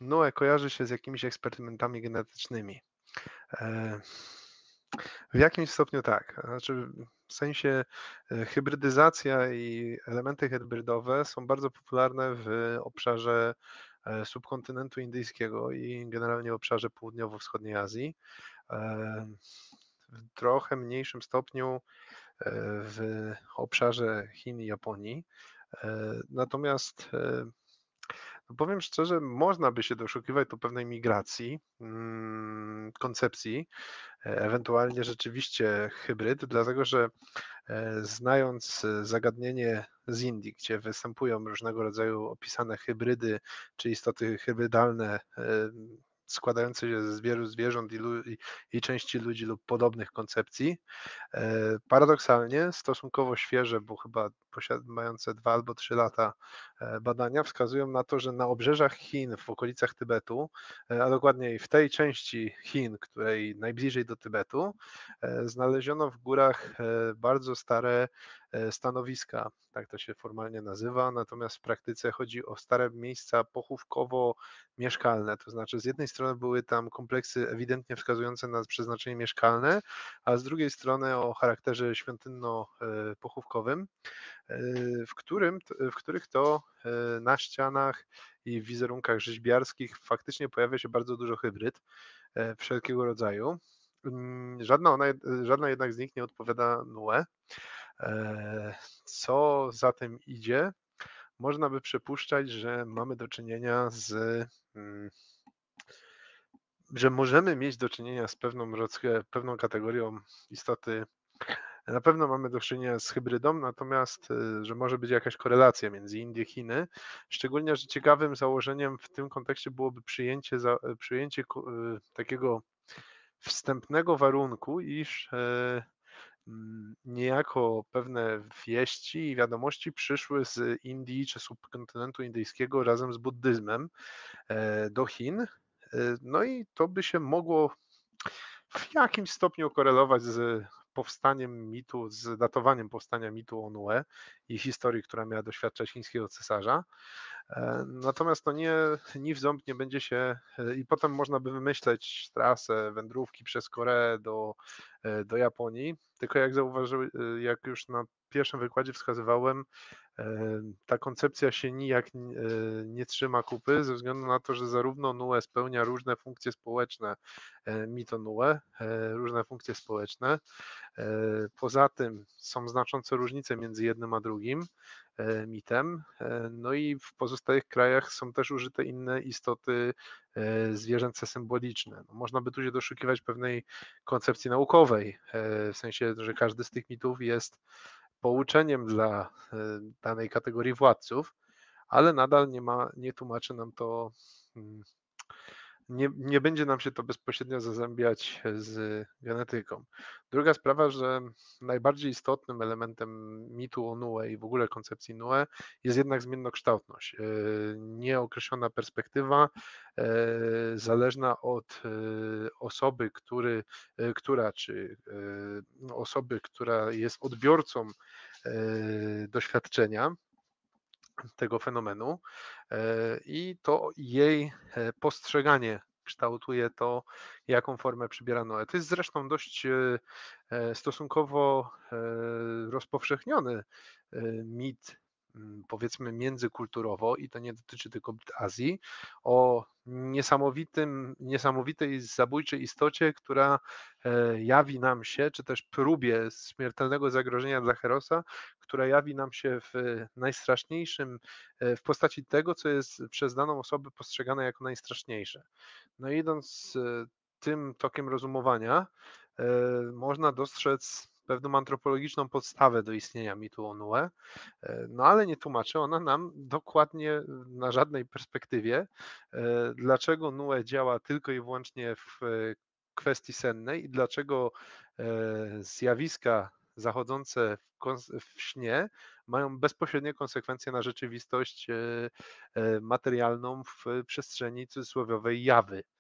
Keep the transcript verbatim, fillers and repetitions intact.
Noe kojarzy się z jakimiś eksperymentami genetycznymi. E, w jakimś stopniu tak. Znaczy, w sensie e, hybrydyzacja i elementy hybrydowe są bardzo popularne w obszarze e, subkontynentu indyjskiego i generalnie w obszarze południowo-wschodniej Azji. E, w trochę mniejszym stopniu e, w obszarze Chin i Japonii. E, Natomiast e, no powiem szczerze, można by się doszukiwać tu pewnej migracji, mm, koncepcji, e, ewentualnie rzeczywiście hybryd, dlatego że e, znając e, zagadnienie z Indii, gdzie występują różnego rodzaju opisane hybrydy, czy istoty hybrydalne, e, składające się z wielu zwierząt i, lu- i, i części ludzi lub podobnych koncepcji, E, Paradoksalnie stosunkowo świeże, bo chyba posiad- mające dwa albo trzy lata e, badania wskazują na to, że na obrzeżach Chin, w okolicach Tybetu, e, a dokładniej w tej części Chin, której najbliżej do Tybetu, e, znaleziono w górach e, bardzo stare e, stanowiska, tak to się formalnie nazywa, natomiast w praktyce chodzi o stare miejsca pochówkowo-mieszkalne, to znaczy z jednej strony były tam kompleksy ewidentnie wskazujące na przeznaczenie mieszkalne, a z drugiej strony o charakterze świątynno-pochówkowym, e, w, którym, w których to e, na ścianach i w wizerunkach rzeźbiarskich faktycznie pojawia się bardzo dużo hybryd e, wszelkiego rodzaju. Mm, Żadna, ona, żadna jednak z nich nie odpowiada Nue. E, Co za tym idzie? Można by przypuszczać, że mamy do czynienia z mm, że możemy mieć do czynienia z pewną, rodz- pewną kategorią istoty. Na pewno mamy do czynienia z hybrydą, natomiast y, że może być jakaś korelacja między Indie i Chiny. Szczególnie, że ciekawym założeniem w tym kontekście byłoby przyjęcie, za, przyjęcie ko- y, takiego wstępnego warunku, iż e, mm, niejako pewne wieści i wiadomości przyszły z Indii czy subkontynentu indyjskiego razem z buddyzmem e, do Chin. E, No i to by się mogło w jakimś stopniu korelować z powstaniem mitu, z datowaniem powstania mitu Onue i historii, która miała doświadczać chińskiego cesarza. E, Natomiast to nie, ni w ząb nie będzie się, e, i potem można by wymyśleć trasę wędrówki przez Koreę do, e, do Japonii, tylko jak zauważyły, e, jak już na pierwszym wykładzie wskazywałem, e, ta koncepcja się nijak e, nie trzyma kupy ze względu na to, że zarówno Nue spełnia różne funkcje społeczne, e, mito Nue, e, różne funkcje społeczne. E, Poza tym są znaczące różnice między jednym a drugim e, mitem. E, No i w pozostałych krajach są też użyte inne istoty e, zwierzęce symboliczne. No, można by tu się doszukiwać pewnej koncepcji naukowej, e, w sensie, że każdy z tych mitów jest pouczeniem dla e, danej kategorii władców, ale nadal nie ma, nie tłumaczy nam to, mm, nie, nie będzie nam się to bezpośrednio zazębiać z genetyką. Druga sprawa, że najbardziej istotnym elementem mitu o Nue i w ogóle koncepcji Nue jest jednak zmiennokształtność. E, Nieokreślona perspektywa, e, zależna od e, osoby, który, e, która, czy e, osoby, która jest odbiorcą e, doświadczenia tego fenomenu e, i to jej e, postrzeganie kształtuje to, jaką formę przybiera Noe. To jest zresztą dość e, e, stosunkowo e, rozpowszechniony e, mit, mm, powiedzmy międzykulturowo, i to nie dotyczy tylko Azji, o niesamowitym, niesamowitej zabójczej istocie, która e, jawi nam się, czy też próbie śmiertelnego zagrożenia dla Herosa, która jawi nam się w najstraszniejszym, e, w postaci tego, co jest przez daną osobę postrzegane jako najstraszniejsze. No i idąc e, tym tokiem rozumowania, e, można dostrzec pewną antropologiczną podstawę do istnienia mitu o Nue, e, no ale nie tłumaczy ona nam dokładnie na żadnej perspektywie, e, dlaczego Nue działa tylko i wyłącznie w e, kwestii sennej i dlaczego e, zjawiska zachodzące w, kons- w śnie mają bezpośrednie konsekwencje na rzeczywistość e, e, materialną w przestrzeni cudzysłowiowej jawy.